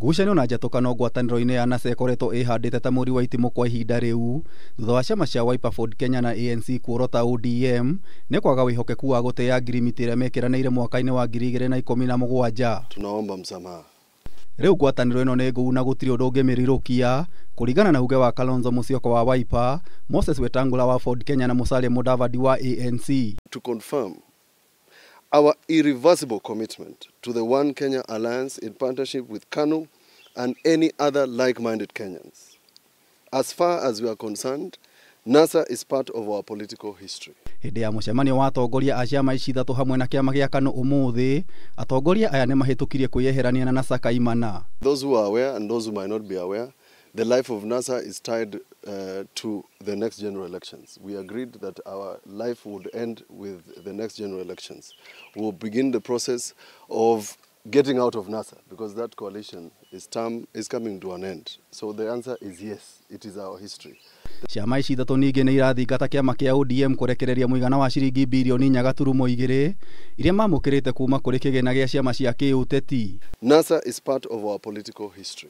Ngucanio na njatũkano ngwatanĩro-inĩ ya NASA ĩkoretwo ĩhandĩte ta mũri wa itimũ kwa ihinda rĩu thutha wa ciama cia Wiper, Ford Kenya na ANC kuorota ODM nĩ kwaga wĩhokeku wa gũtĩa ngirimiti ĩrĩa mekĩranĩire mwaka-inĩ wa 2017. Tunaomba msamaha. Rĩu ngwatanĩro ĩno nĩ ngũu na gũtirĩ ũndũ ũngĩmĩrirũkia kũringana na uge wa Kalonzo Musyoka wa Wiper, Moses Wetangula wa Ford Kenya na Musalia Mudavadi wa ANC. To confirm our irreversible commitment to the One Kenya Alliance in partnership with KANU and any other like-minded Kenyans. As far as we are concerned, NASA is part of our political history. Hĩndĩ ya mũcemanio wa atongoria a ciama ici ithatũ hamwe na kĩama gĩa KANU ũmũthĩ, atongoria aya nĩ mahĩtũkirie kwĩyeherania na NASA kaimana. Those who are aware and those who might not be aware, the life of NASA is tied to the next general elections. We agreed that our life would end with the next general elections. We'll begin the process of getting out of NASA because that coalition is coming to an end. So the answer is yes, it is our history. Ciama ici ithatũ ningĩ nĩ irathingata kĩama kĩa ODM kũrekereria mũigana wa ciringi birioni 2.2 iria mamũkĩrĩte kuma kũrĩ kĩgĩna gĩa ciama cia kĩũteti. NASA is part of our political history.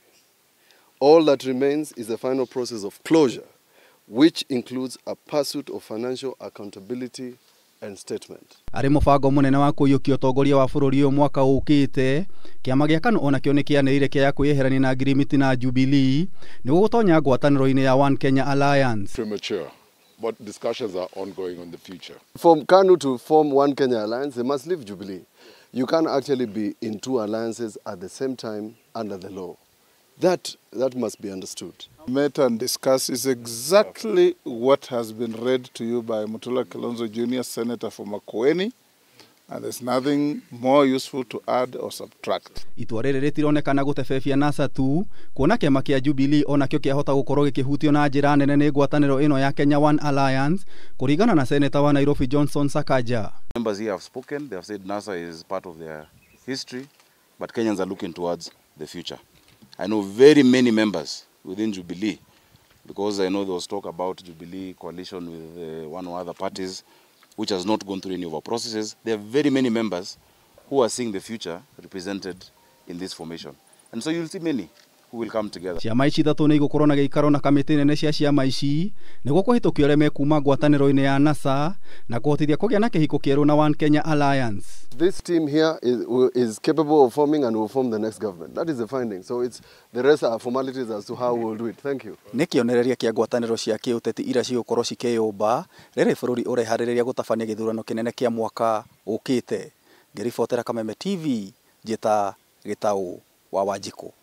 All that remains is the final process of closure, which includes a pursuit of financial accountability and statement. Arĩ mũbango mũnene wa kũiyũkia ũtongoria wa bũrũri ũyũ mwaka ũkĩte, kĩama gĩa KANU onakĩo nĩ kĩanĩrĩire kĩa kwĩyeherania na ngirimiti na Jubilee nĩguo gũtonya ngwatanĩro-inĩ ya One Kenya Alliance. Premature, but discussions are ongoing on the future. For KANU to form One Kenya Alliance, they must leave Jubilee. You can't actually be in two alliances at the same time under the law. That must be understood. Met and discussed is exactly what has been read to you by Mutula Kilonzo Jr., Senator for Makueni, and there's nothing more useful to add or subtract. Itua rĩrĩ rĩtironekana gũtebebia NASA tu, kuona kĩama kĩa Jubilee onakĩo kĩahota gũkorwo gĩkĩhutio na njĩra nene nĩ ngwatanĩro ĩno ya Kenya One Alliance, kũringana na Senator wa Nairobi Johnson Sakaja. Members here have spoken, they have said NASA is part of their history, but Kenyans are looking towards the future. I know very many members within Jubilee, because I know there was talk about Jubilee coalition with one or other parties, which has not gone through any of our processes. There are very many members who are seeing the future represented in this formation. And so you'll see many who will come together. Ciama ici ithatũ nĩ igũkorwo na gĩikaro na kamĩtĩ nene cia ciama ici nĩguo kũhĩtũkia arĩa mekuma ngwatanĩro-inĩ ya NASA na kũhotithia kũgĩa na kĩhiko kĩerũ na One Kenya Alliance. This team here is capable of forming and will form the next government. That is the finding. So the rest are formalities as to how we'll do it. Thank you. Nĩ kĩonereria kĩa ngwatanĩro cia kĩũteti iria cigũkorwo cikĩyũmba rĩrĩ bũrũri ũreharĩrĩria gũtabania gĩthurano kĩnene kĩa mwaka ũkĩte. Ngĩribotera Kameme TV, Njĩta Gĩtaũ wa Wanjikũ.